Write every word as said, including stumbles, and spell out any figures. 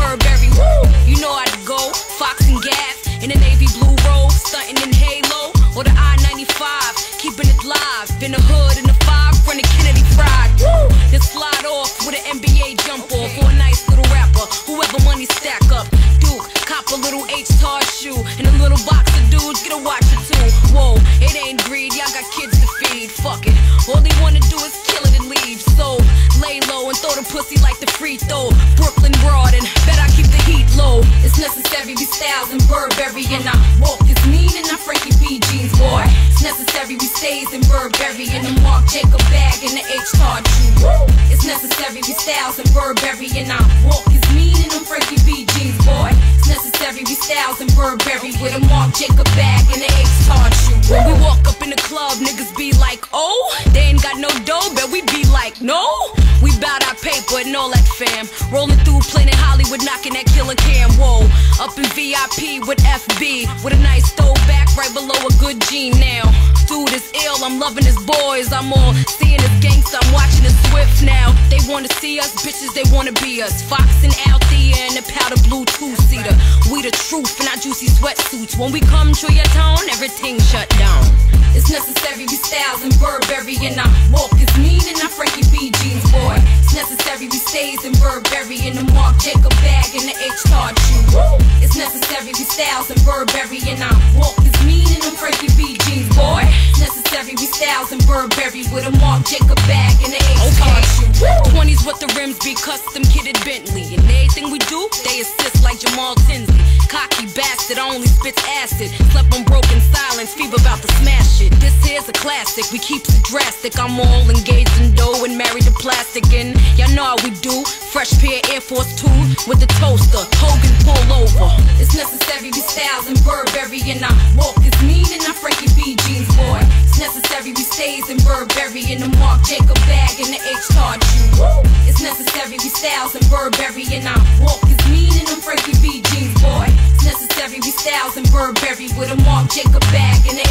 Burberry. Woo! You know how to go, Fox and Gas, in the navy blue robe, stunting in Halo, or the I ninety-five, keeping it live, in the hood, in the five, front of Kennedy Fried. Woo! Then slide off with an N B A jump off, for a nice little rapper, whoever money stack up. Duke, cop a little H-Tar shoe, and a little box of dudes, get a watch or two. Whoa, it ain't greed, y'all got kids to feed, fuck it. All they wanna do is kill it and leave, so lay low and throw the pussy like the free throw. Brooklyn broad, and bet I keep the heat low. It's necessary, we styles in Burberry, and I walk is mean and I Frankie B jeans, boy. It's necessary, we stays in Burberry, and the Marc Jacob bag and the H-Tar shoe. It's necessary, we styles in Burberry, and I walk is mean and I'm Frankie B jeans, boy. It's necessary, we styles in Burberry with a Marc Jacob bag and the H-Tar shoe. When we walk up in the club, niggas be like, oh, they ain't got no dough, but we be like, no. We bout our paper and all that, fam. Rolling through Planet Hollywood, knocking that killer cam. Whoa, up in V I P with F B, with a nice throwback right below a good G now. Dude is ill, I'm loving his boys. I'm all seeing his gangsta, I'm watching his Swift now. They wanna see us, bitches, they wanna be us. Fox and Althea and the powder blue two-seater. We the truth in our juicy sweatsuits. When we come to your town, everything shut down. It's necessary, we styles in Burberry, and I walk is mean and I Frankie B jeans, boy. It's necessary, we stays in Burberry, and the Marc Jacob bag and the H-Tar shoe. It's necessary, we styles in Burberry, and I walk is mean and I'm Frankie B jeans, boy. It's necessary, we styles in Burberry with a Marc Jacob bag and the H-Tar shoe. twenties with the rims be custom kitted Bentley, and everything we do, they assist like Jamal Tinsley. Cocky bastard, I only spits acid. Slept on broken silence, fever about to smash it. This here's a classic, we keeps it drastic. I'm all engaged in dough and married to plastic, and y'all know how we do. Fresh pair Air Force two with the toaster, Hogan pull over. It's necessary, we styles in Burberry, and I walk is mean and I Frankie B jeans, boy. It's necessary, we stays in Burberry, and the Marc Jacob bag and the H-Tar shoe. It's necessary, we styles in Burberry, and I walk is mean and I'm Frankie B jeans, boy. It's necessary, we styles in Burberry with a Marc Jacob bag and the